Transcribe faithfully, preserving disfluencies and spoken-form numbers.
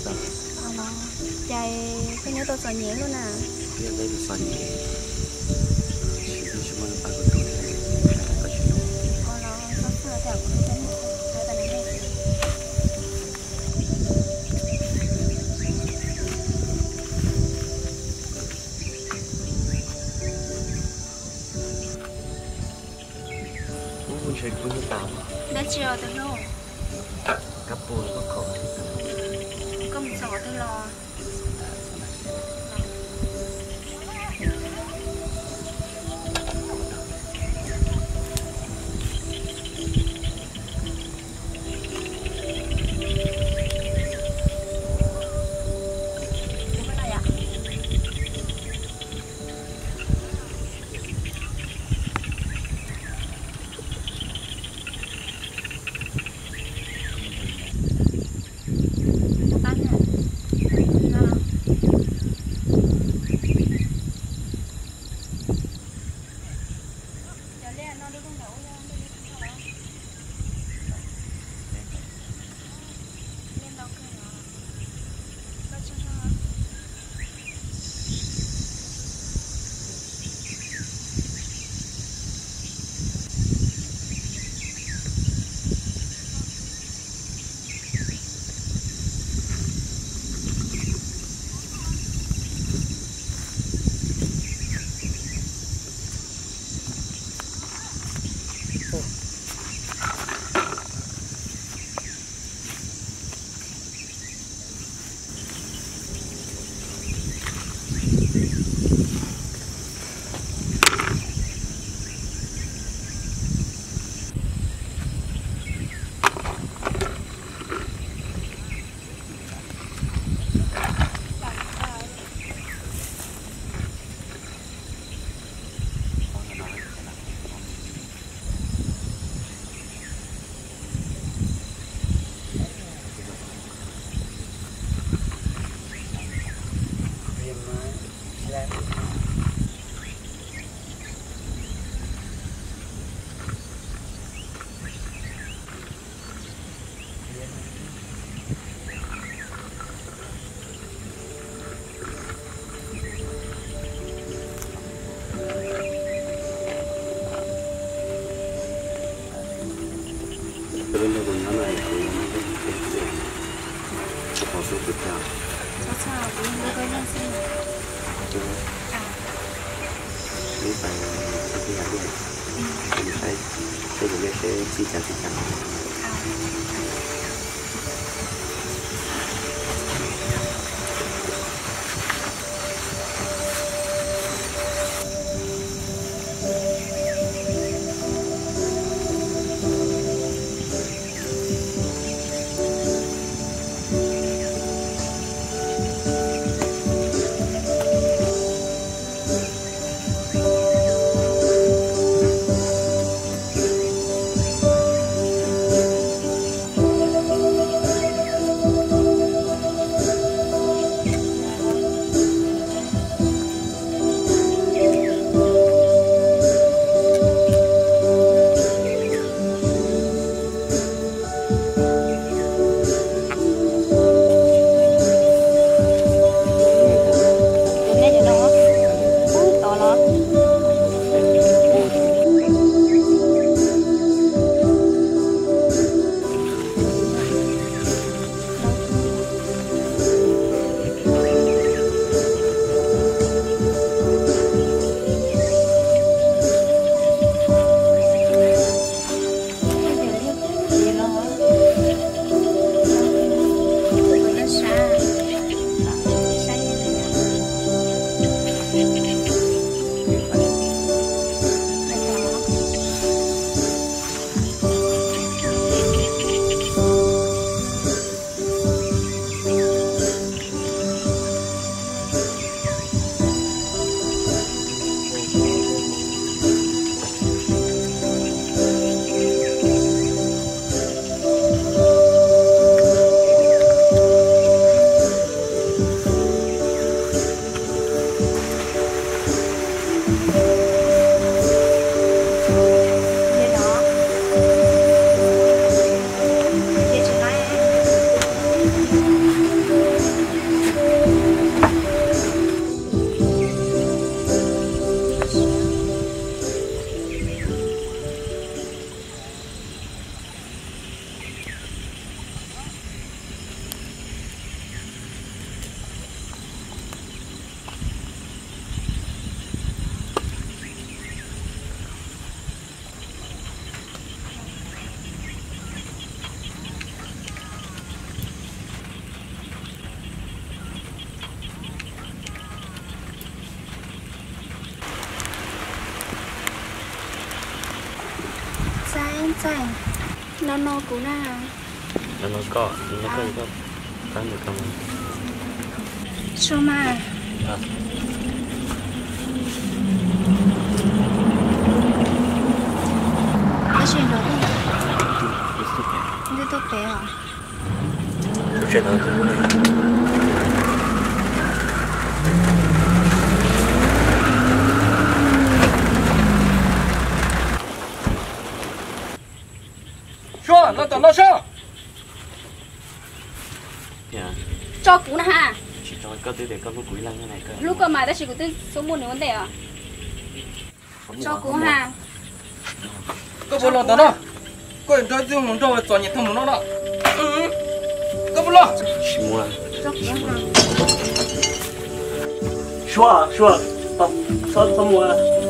sao? Ờ, chạy cái nhớ tôi sợ nhẹ luôn à. Bây giờ tôi sợ nhẹ. Chỉ đi chung với ba cái tuổi này, hai cái chuyện. Ờ, nó sắp sửa theo của tôi đến hai cái này. Ủa, chuyện của những tao. Đã chiều từ lâu. Cặp bồ có khổ. Có một sổ tôi lo. Bên đây cũng nói này cũng có số tiếp theo. Sao sao cũng mới có nhân sinh. Ini phải cái nhà điện. Mình phải xây dựng cái chi trả chi trả. Không chạy. Nó nó cú na. Nó nó có, nó có có. Tán được không? Sao mà? À. Nó chuyện đó đi. Đi tốt bé à? Tôi chuyện đó cũng được. 说，那等到上。 Cho cú na ha. Chỉ cho có tới để có lúc cuối lần như này cơ. Lúc cơ mà ta chỉ có tới số một nữa vấn đề à? Cho cú ha. Có bố lo tao đó. Có người cho chúng nó cho nhiệt thông nó đó. Ừ. Có bố lo. Chỉ mua. Cho cú ha. 说说，到到到我。